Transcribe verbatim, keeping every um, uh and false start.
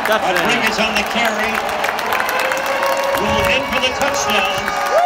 Rodriguez on the carry. Will in for the touchdown.